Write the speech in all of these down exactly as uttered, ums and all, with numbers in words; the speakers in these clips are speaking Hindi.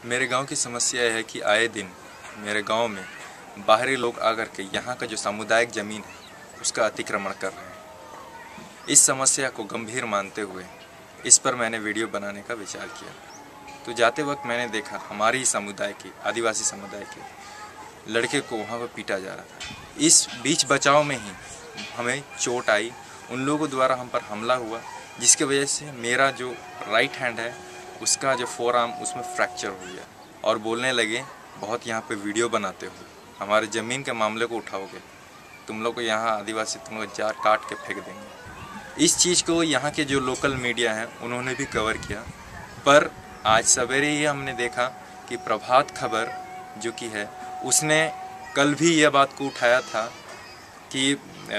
मेरे गांव की समस्या है कि आए दिन मेरे गांव में बाहरी लोग आकर के यहाँ का जो सामुदायिक ज़मीन है उसका अतिक्रमण कर रहे हैं। इस समस्या को गंभीर मानते हुए इस पर मैंने वीडियो बनाने का विचार किया। तो जाते वक्त मैंने देखा हमारे ही समुदाय के आदिवासी समुदाय के लड़के को वहाँ पर पीटा जा रहा था। इस बीच बचाव में ही हमें चोट आई, उन लोगों द्वारा हम पर हमला हुआ, जिसकी वजह से मेरा जो राइट हैंड है उसका जो फोर आर्म उसमें फ्रैक्चर हो गया और बोलने लगे बहुत यहाँ पे वीडियो बनाते हो, हमारे ज़मीन के मामले को उठाओगे, तुम लोग को यहाँ आदिवासी तुम लोग जार काट के फेंक देंगे। इस चीज़ को यहाँ के जो लोकल मीडिया हैं उन्होंने भी कवर किया, पर आज सवेरे ही हमने देखा कि प्रभात खबर जो कि है उसने कल भी यह बात को उठाया था कि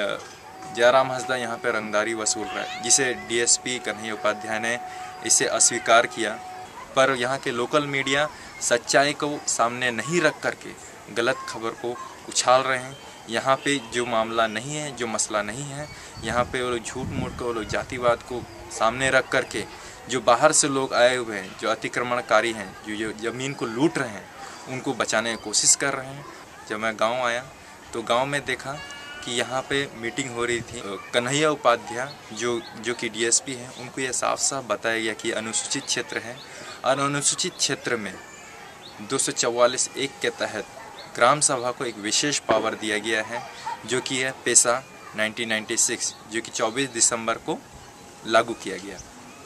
जयराम हंसदा यहाँ पे रंगदारी वसूल रहा है, जिसे डीएसपी कन्हैया उपाध्याय ने इसे अस्वीकार किया। पर यहाँ के लोकल मीडिया सच्चाई को सामने नहीं रख करके गलत खबर को उछाल रहे हैं। यहाँ पे जो मामला नहीं है, जो मसला नहीं है, यहाँ पे वो लोग झूठ मूठ को, वो लोग जातिवाद को सामने रख करके जो बाहर से लोग आए हुए हैं, जो अतिक्रमणकारी हैं, जो जो ज़मीन को लूट रहे हैं, उनको बचाने की कोशिश कर रहे हैं। जब मैं गांव आया तो गांव में देखा कि यहाँ पे मीटिंग हो रही थी। कन्हैया उपाध्याय जो जो कि डीएसपी हैं, उनको यह साफ साफ बताया गया कि अनुसूचित क्षेत्र है और अनुसूचित क्षेत्र में दो सौ चौवालीस एक के तहत ग्राम सभा को एक विशेष पावर दिया गया है, जो कि है पेशा उन्नीस सौ छियानवे, जो कि चौबीस दिसंबर को लागू किया गया।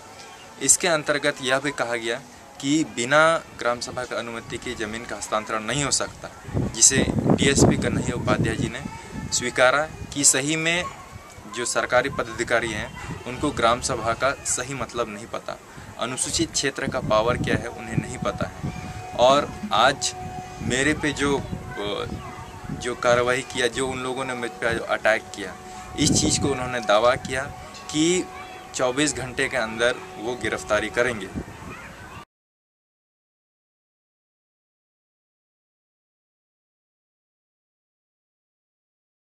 इसके अंतर्गत यह भी कहा गया कि बिना ग्राम सभा की अनुमति की ज़मीन का हस्तांतरण नहीं हो सकता, जिसे डीएसपी कन्हैया उपाध्याय जी ने स्वीकारा कि सही में जो सरकारी पदाधिकारी हैं उनको ग्राम सभा का सही मतलब नहीं पता, अनुसूचित क्षेत्र का पावर क्या है उन्हें नहीं पता है। और आज मेरे पे जो जो कार्रवाई किया, जो उन लोगों ने मुझ पे जो अटैक किया, इस चीज़ को उन्होंने दावा किया कि चौबीस घंटे के अंदर वो गिरफ्तारी करेंगे।